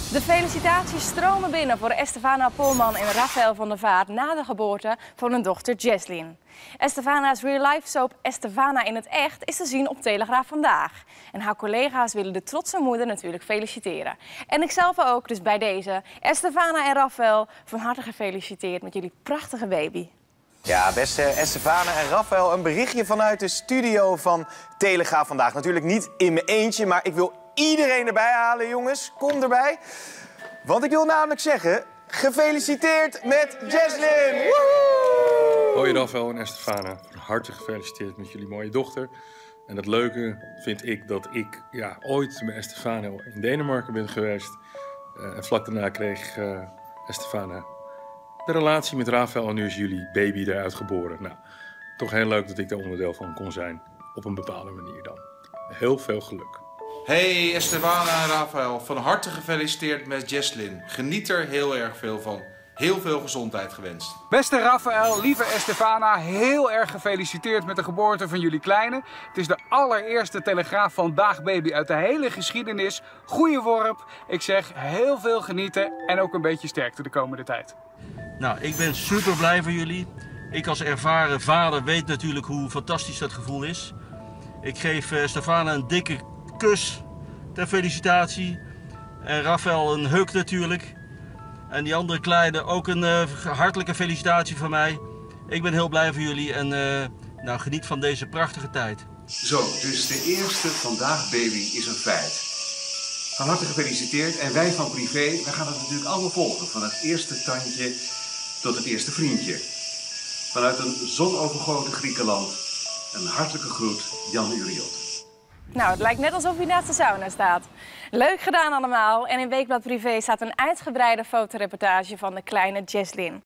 De felicitaties stromen binnen voor Estefana Polman en Rafael van der Vaart na de geboorte van hun dochter Jesslyn. Estefana's real-life soap Estefana in het echt is te zien op Telegraaf Vandaag. En haar collega's willen de trotse moeder natuurlijk feliciteren. En ikzelf ook, dus bij deze. Estefana en Rafael, van harte gefeliciteerd met jullie prachtige baby. Ja, beste Estefana en Rafael, een berichtje vanuit de studio van Telegraaf Vandaag. Natuurlijk niet in mijn eentje, maar ik wil iedereen erbij halen, jongens. Kom erbij. Want ik wil namelijk zeggen, gefeliciteerd met Jesslyn! Woehoe! Hoi Rafael en Estefana, van harte gefeliciteerd met jullie mooie dochter. En het leuke vind ik dat ik ooit met Estefana in Denemarken ben geweest. En vlak daarna kreeg Estefana de relatie met Rafael en nu is jullie baby eruit geboren. Nou, toch heel leuk dat ik daar onderdeel van kon zijn. Op een bepaalde manier dan. Heel veel geluk. Hey Estefana en Rafael, van harte gefeliciteerd met Jesslyn. Geniet er heel erg veel van. Heel veel gezondheid gewenst. Beste Rafael, lieve Estefana, heel erg gefeliciteerd met de geboorte van jullie kleine. Het is de allereerste Telegraaf Vandaag baby uit de hele geschiedenis. Goeie worp. Ik zeg heel veel genieten en ook een beetje sterkte de komende tijd. Nou, ik ben super blij voor jullie. Ik als ervaren vader weet natuurlijk hoe fantastisch dat gevoel is. Ik geef Estefana een dikke kus ter felicitatie. En Rafael een hug natuurlijk. En die andere kleine ook een hartelijke felicitatie van mij. Ik ben heel blij voor jullie en geniet van deze prachtige tijd. Zo, dus de eerste Vandaag baby is een feit. Van harte gefeliciteerd en wij van Privé, wij gaan het natuurlijk allemaal volgen. Van het eerste tandje tot het eerste vriendje. Vanuit een zonovergoten Griekenland, een hartelijke groet, Jan Uriot. Nou, het lijkt net alsof hij naast de sauna staat. Leuk gedaan allemaal. En in Weekblad Privé staat een uitgebreide fotoreportage van de kleine Jesslyn.